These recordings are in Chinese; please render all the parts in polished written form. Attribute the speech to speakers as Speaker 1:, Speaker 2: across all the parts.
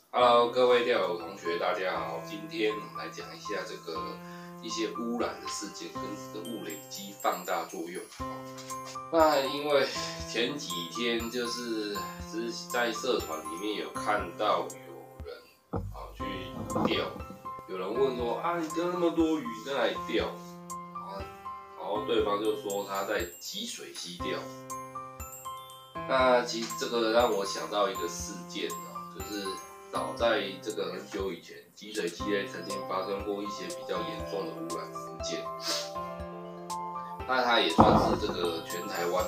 Speaker 1: Hello，各位钓友同学，大家好。今天我们来讲一下一些污染的事件跟这个物累积放大作用。那因为前几天就是在社团里面有看到有人去钓，有人问说你钓那么多鱼在哪里钓？然后对方就说他在集水溪钓。那其实这个让我想到一个事件就是早在这个很久以前，集水溪曾经发生过一些比较严重的污染事件。那它也算是这个全台湾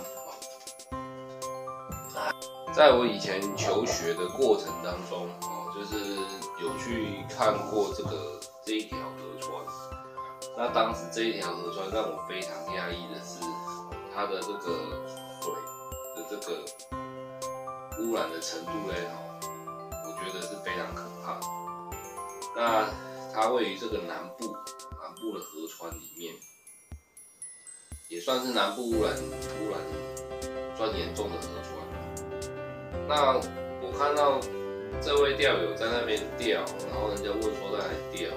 Speaker 1: 在我以前求学的过程当中就是有去看过这一条河川。那当时这一条河川让我非常讶异的是，它的这个水的这个污染的程度我觉得是非常可怕的。那它位于这个南部的河川里面，也算是南部污染算严重的河川。那我看到这位钓友在那边钓，然后人家问说在哪里钓，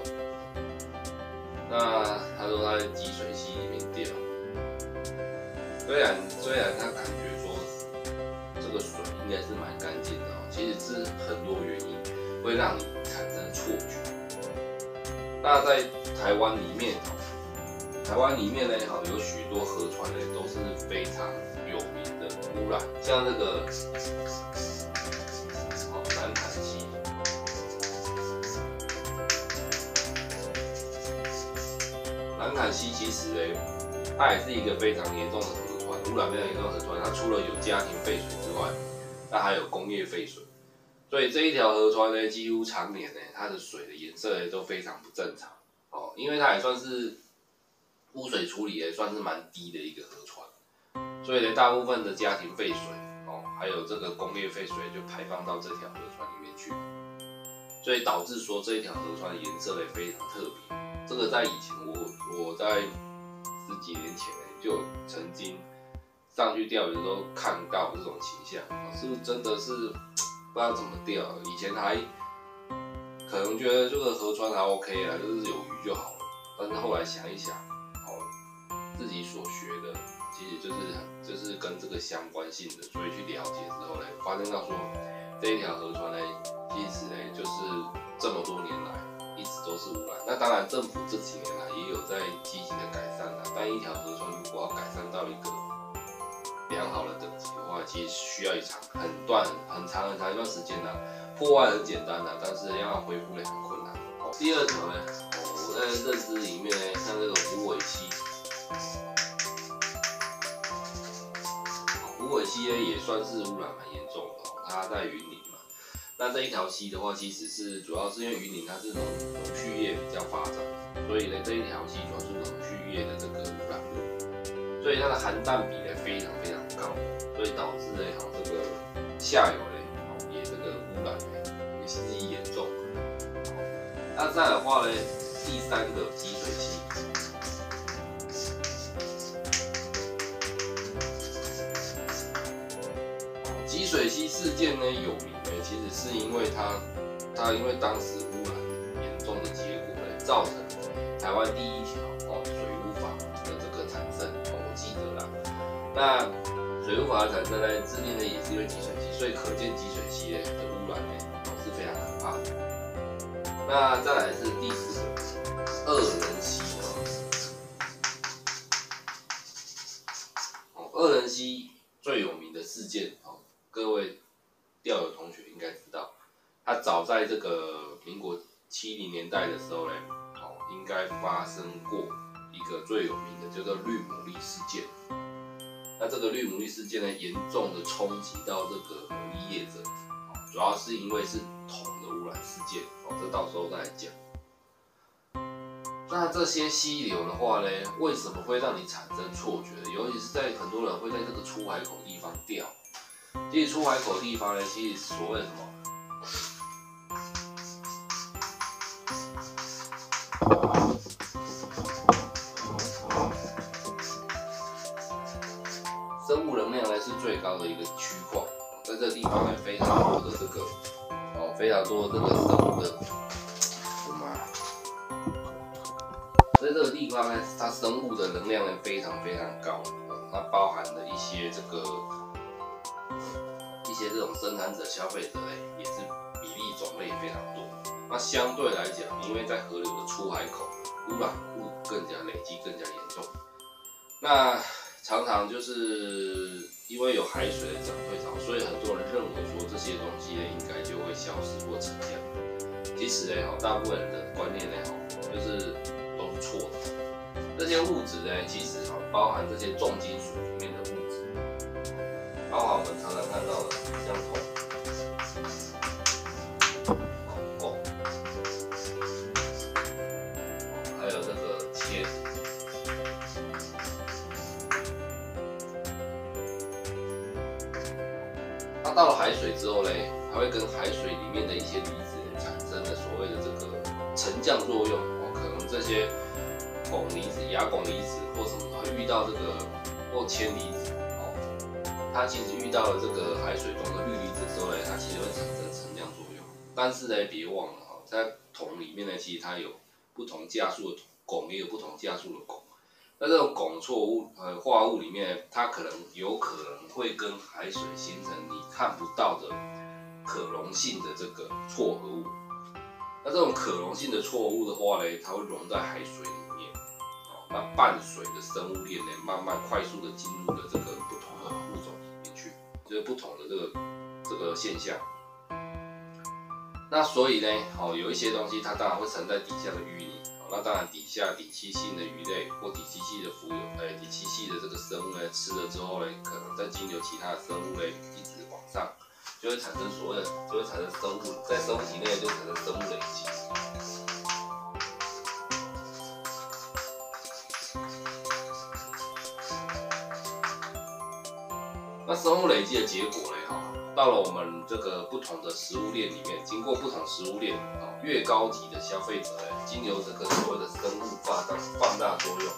Speaker 1: 那他说他在集水溪里面钓。虽然他感觉说这个水应该是蛮干净的其实是很多原因会让你产生错觉。那在台湾里面呢有许多河川都是非常有名的污染，像这个南坎溪。南坎溪其实它也是一个非常严重的河川，污染非常严重的河川。它除了有家庭废水之外，它还有工业废水。所以这一条河川几乎常年它的水的颜色都非常不正常因为它也算是污水处理算是蛮低的一个河川，所以大部分的家庭废水还有这个工业废水就排放到这条河川里面去，所以导致说这一条河川的颜色非常特别。这个在以前我在10几年前就曾经上去钓鱼的时候看到这种倾向，是不是真的是不知道怎么钓？以前还可能觉得这个河川还 OK 啦，就是有鱼就好了。但是后来想一想，自己所学的其实就是跟这个相关性的，所以去了解之后发现到说这一条河川其实就是这么多年来一直都是污染。那当然，政府这几年来也有在积极的改善但一条河川如果要改善到一个良好的等级的话，其实需要很长一段时间破坏很简单但是要恢复很困难。第二条我在认知里面像这个虎尾溪，虎尾溪也算是污染蛮严重的它在云林嘛。那这一条溪的话，其实主要是因为云林它是农畜业比较发展，所以这一条溪主要是农畜业的这个污染物，所以它的含氮比非常非常高，所以导致这个下游也这个污染也是日益严重。那再来的话第三个集水溪。集水溪事件有名其实是因为它因为当时污染严重的结果造成台湾第一条水污法的这个产生我记得啦。那水污法的产生制定也是因为集水溪，所以可见集水溪的污染是非常可怕的。那再来是第4个恶人溪恶人溪最有名的事件各位钓友同学应该知道，它早在这个民国70年代的时候应该发生过一个最有名的叫做绿牡蛎事件。那这个绿牡蛎事件严重的冲击到这个牡蛎业者，主要是因为是铜的污染事件这到时候再来讲。那这些溪流的话为什么会让你产生错觉？尤其是在很多人会在这个出海口地方钓。其实出海口地方其实所谓什么？生物能量是最高的一个区块，在这个地方非常多的这个非常多这个生物的，所以这个地方呢，它生物的能量呢非常高，它包含了一些这种生产者、消费者呢，也是比例种类也非常多。那相对来讲，因为在河流的出海口，污染物更加累积更加严重。那常常就是因为有海水的涨退潮，所以很多人认为说这些东西呢应该就会消失或沉降。其实呢，大部分人的观念呢，就是都是错的。这些物质呢，其实包含这些重金属里面的物质，包含我们常常看到的像铜、汞，还有这个铅。它到了海水之后呢，它会跟海水里面的一些离子产生了所谓的这个沉降作用。可能这些汞离子、亚汞离子或什么，它遇到这个或铅离子，它其实遇到了这个海水中的氯离子之后呢，它其实会产生沉降作用。但是呢，别忘了在铜里面呢，其实它有不同价数的汞，也有不同价数的汞。那这种汞错物化物里面，它有可能会跟海水形成你看不到的可溶性的这个错合物。那这种可溶性的错物的话呢，它会溶在海水里面，那伴随着生物链呢，慢慢快速的进入了这个不同的物种里面去，就是不同的这个现象。那所以呢，有一些东西它当然会沉在底下的淤泥。那当然，底下底栖性的鱼类或底栖系的底栖系的这个生物呢，吃了之后呢，可能再经由其他的生物呢，一直往上，就会产生生物，在生物体内就产生生物累积。那生物累积的结果呢，到了我们这个不同的食物链里面，经过不同食物链越高级的消费者呢，经由这个所谓的生物放大作用，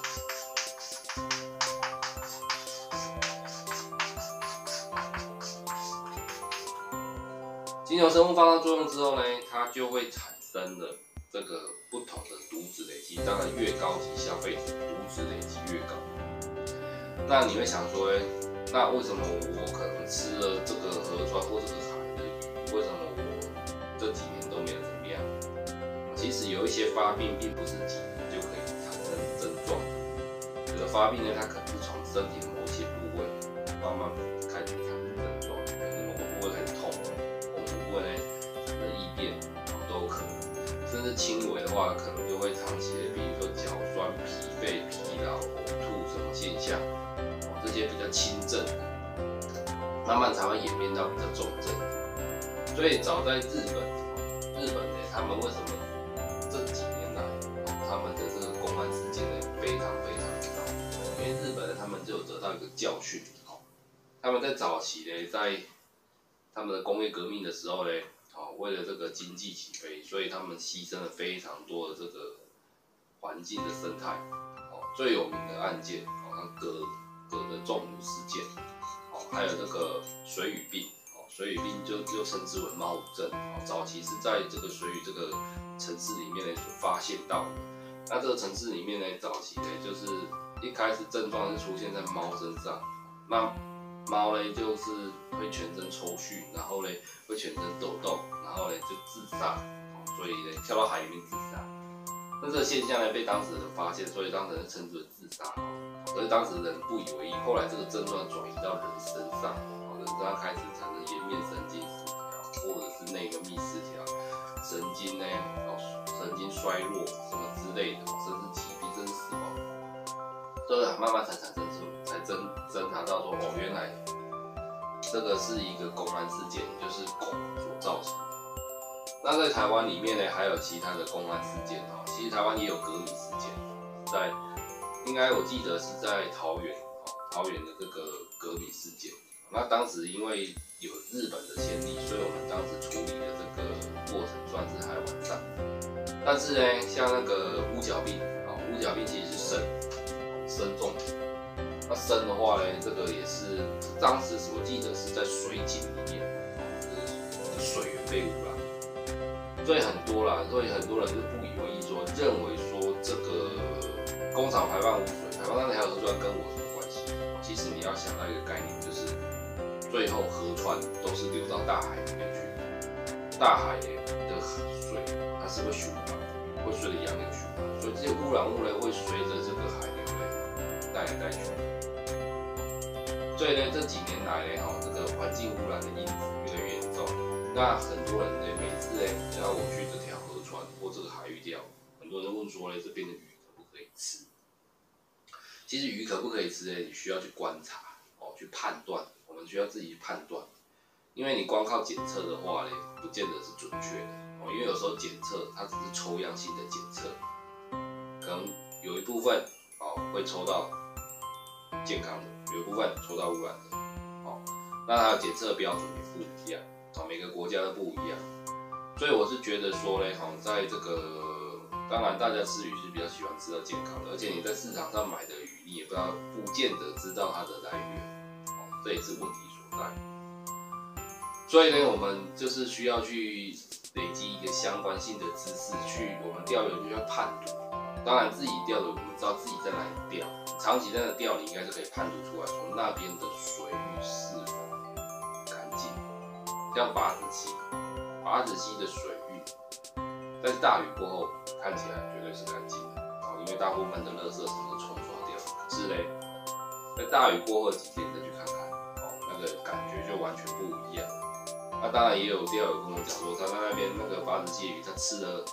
Speaker 1: 经由生物放大作用之后呢，它就会产生了这个不同的毒质累积。当然，越高级消费者毒质累积越高。那你会想说，那为什么我可能吃了这个河川或这个海的鱼，为什么我这几年都没有怎么样？其实有一些发病并不是几年就可以产生症状，有的发病呢，它可能是从身体的某些部位慢慢开始产生症状，可能某个部位开始痛，某个部位呢产生异变，都有可能。甚至轻微的话，可能就会长期的，比如说脚酸、疲惫、疲劳、呕吐什么现象。这些比较轻症的，慢慢才会演变到比较重症。所以早在日本呢，他们为什么这几年来，他们的这个公安事件呢非常高？因为日本人他们就有得到一个教训，他们在早期呢，在他们的工业革命的时候呢，为了这个经济起飞，所以他们牺牲了非常多的这个环境的生态。最有名的案件，镉的中毒事件，还有这个水俣病，水俣病就称之为猫五症，早期是在这个水俣这个城市里面呢所发现到的。那这个城市里面呢，早期呢就是一开始症状是出现在猫身上，那猫呢就是会全身抽搐，然后呢会全身抖动，然后呢就自杀，所以呢跳到海里面自杀。那这个现象呢被当事人发现，所以当事人称之为自杀。可是当时人不以为意，后来这个症状转移到人身上，人身上开始产生颜面神经失调，或者是内分泌失调，神经呢，神经衰弱什么之类的，甚至疾病，甚至死亡。所以慢慢才产生出，才侦查到说，原来这个是一个公安事件，就是汞所造成的。那在台湾里面呢，还有其他的公安事件其实台湾也有镉米事件，应该我记得是在桃园的这个镉米事件。那当时因为有日本的先例，所以我们当时处理的这个过程算是还完善。但是呢，像那个乌角病乌角病其实是砷中毒。那砷的话呢，这个也是当时我记得是在水井里面，就是水源被污染。 所以很多人是不以为意说，认为说这个工厂排放污水、排放那条河川跟我什么关系？其实你要想到一个概念，就是最后河川都是流到大海里面去，大海的水它是会循环，会随着洋流循环，所以这些污染物呢会随着这个海流呢带来带去。所以呢，这几年来呢，这个环境污染的因子越来越严重。那很多人呢，每次呢，只要我去这条河川或这个海域钓，很多人问说呢，这边的鱼可不可以吃？其实鱼可不可以吃呢？你需要去观察去判断，我们需要自己去判断。因为你光靠检测的话呢，不见得是准确的因为有时候检测它只是抽样性的检测，可能有一部分会抽到健康的，有一部分抽到污染的那它的检测标准也不一样每个国家都不一样，所以我是觉得说呢在这个当然大家吃鱼是比较喜欢吃到健康的，而且你在市场上买的鱼，你也不见得知道它的来源这也是问题所在。所以呢，我们就是需要去累积一个相关性的知识，我们钓鱼就要判读。当然自己钓的，我们知道自己在哪里钓，长期在那钓，你应该是可以判读出来，从那边的水域是否干净。像筏子溪的水域，在大雨过后看起来绝对是干净的因为大部分的垃圾什么都冲刷掉。可是呢，在大雨过后几天再去看看那个感觉就完全不一样。那当然也有钓友跟我讲说，他在那边那个筏子溪鱼，他吃了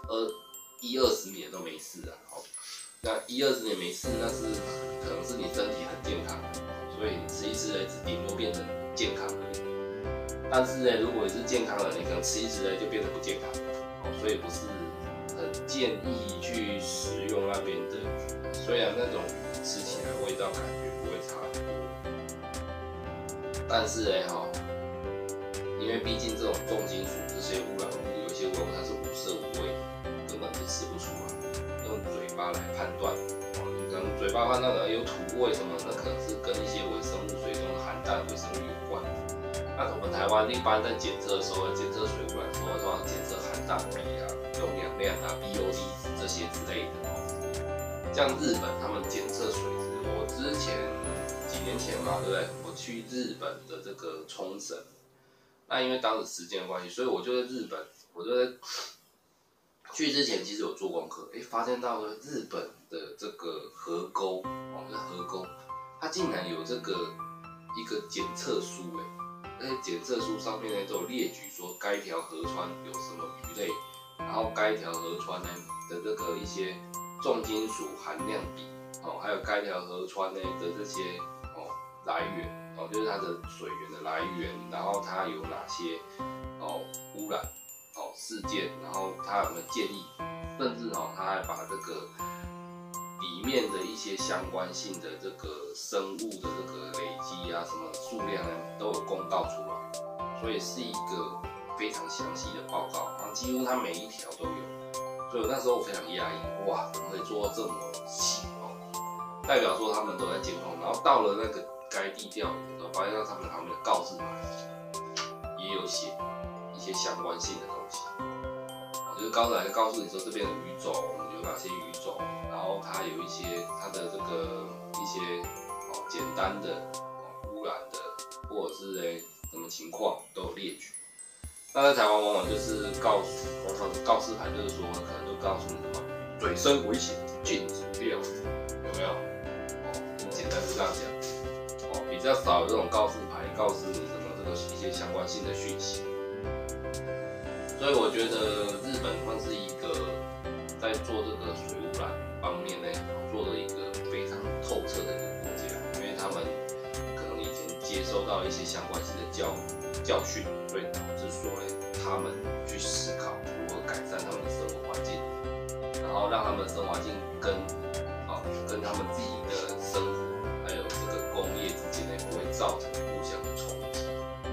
Speaker 1: 20年都没事那20年没事，那是可能是你身体很健康，所以你吃一吃只顶多变成健康而已。但是呢，如果你是健康的，你可能吃一吃就变得不健康所以不是很建议去食用那边的鱼。虽然那种鱼吃起来味道感觉不会差很多，但是因为毕竟这种重金属这些污染物，有一些污染物它是无色无味的，根本就吃不出来。用嘴巴来判断，你可能嘴巴判断有土味什么，那可能是跟一些微生物水中的含氮微生物有关。那我们台湾一般在检测的时候，检测水污染的时候，通常检测含氮比用氧量BOD 值这些之类的像日本他们检测水质，我之前几年前嘛，对不对？我去日本的这个冲绳。那因为当时时间的关系，所以我就在日本，我就在去之前其实有做功课，发现到日本的这个河沟，河沟，它竟然有这个一个检测书，那些检测书上面呢都有列举说该条河川有什么鱼类，然后该条河川呢的这个一些重金属含量比，还有该条河川呢的这些来源。就是它的水源的来源，然后它有哪些污染事件，然后它有没有建议，甚至它还把这个里面的一些相关性的这个生物的这个累积什么数量都有公告出来，所以是一个非常详细的报告，几乎它每一条都有，所以我那时候非常压抑，哇，怎么可以做到这么细代表说他们都在监控，然后到了那个该地钓鱼的时候，发现到他们旁边的告示牌也有写一些相关性的东西，就是告示牌告诉你说这边的鱼种有哪些鱼种，然后它有一些它的这个一些简单的污染的，或者是什么情况都有列举。那在台湾往往就是告示牌，就是说可能就告诉你什么水深危险禁止钓，有没有？很简单就这样讲。比较少有这种告示牌告诉你什么这个一些相关性的讯息，所以我觉得日本算是一个在做这个水污染方面做了一个非常透彻的一个国家，因为他们可能以前接收到一些相关性的教训，所以导致说他们去思考如何改善他们的生活环境，然后让他们的生活环境跟他们自己的生活还有这个工业之间不会造成互相的冲击。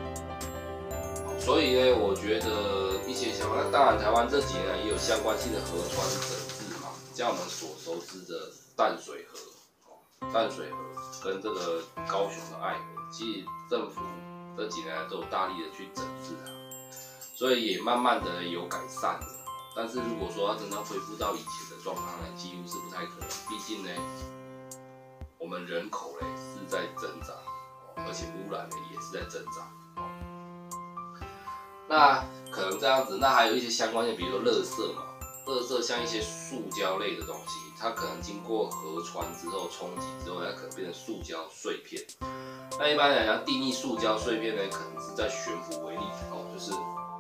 Speaker 1: 所以我觉得一些相关，当然台湾这几年也有相关性的河川整治嘛，像我们所熟知的淡水河跟这个高雄的爱河，其实政府这几年来都有大力的去整治它。 所以也慢慢的有改善了。但是如果说要真的恢复到以前的状况呢，几乎是不太可能。毕竟呢，我们人口呢是在增长，而且污染呢也是在增长。那可能这样子，那还有一些相关的，比如说垃圾嘛，垃圾像一些塑胶类的东西，它可能经过河川之后冲击之后，它可能变成塑胶碎片。那一般来讲，定义塑胶碎片呢，可能是在悬浮微粒就是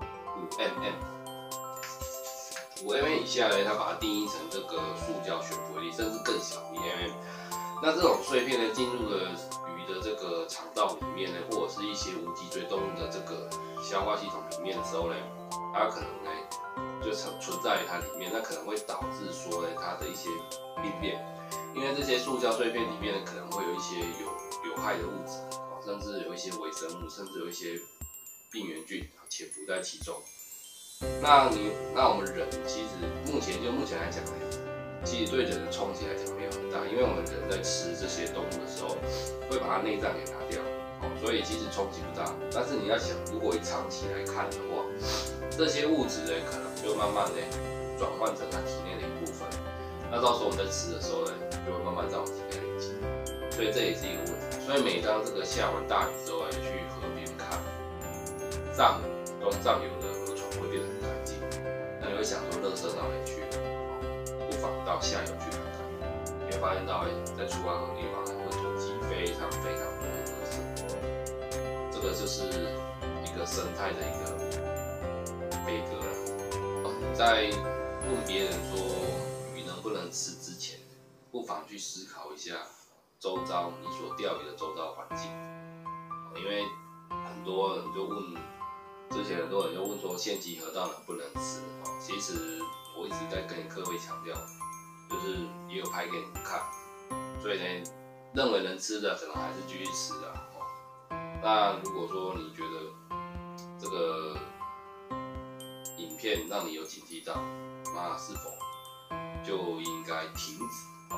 Speaker 1: 5mm 以下呢，它把它定义成这个塑胶悬浮微粒，甚至更小1mm。那这种碎片呢，进入了鱼的这个肠道里面呢，或者是一些无脊椎动物的这个消化系统里面的时候呢，它可能呢就存在于它里面，那可能会导致说呢它的一些病变，因为这些塑胶碎片里面呢可能会有一些有害的物质，甚至有一些微生物，甚至有一些病原菌潜伏在其中。那我们人其实目前来讲呢，其实对人的冲击来讲没有很大，因为我们人在吃这些动物的时候，会把它内脏给拿掉，所以其实冲击不大。但是你要想，如果以长期来看的话，这些物质呢，可能就慢慢的转换成它体内的一部分。那到时候我们在吃的时候呢，就会慢慢在我们体内累积，所以这也是一个问题。所以每当这个下完大雨之后，去河边看，东上游的河床会变得很干净，那你会想说，垃圾到哪里去？不妨到下游去看看，你会发现到在出海河的地方会囤积非常多的垃圾，这个就是一个生态的一个悲歌了。你在问别人说鱼能不能吃之前，不妨去思考一下周遭你所钓鱼的周遭环境，因为很多人就问，之前很多人就问说县级河道能不能吃？其实我一直在跟各位强调，就是也有拍给你们看，所以呢，认为能吃的可能还是继续吃的。那如果说你觉得这个影片让你有警惕到，那是否就应该停止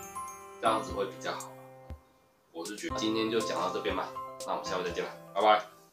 Speaker 1: 这样子会比较好。我是觉得今天就讲到这边吧，那我们下回再见了，拜拜。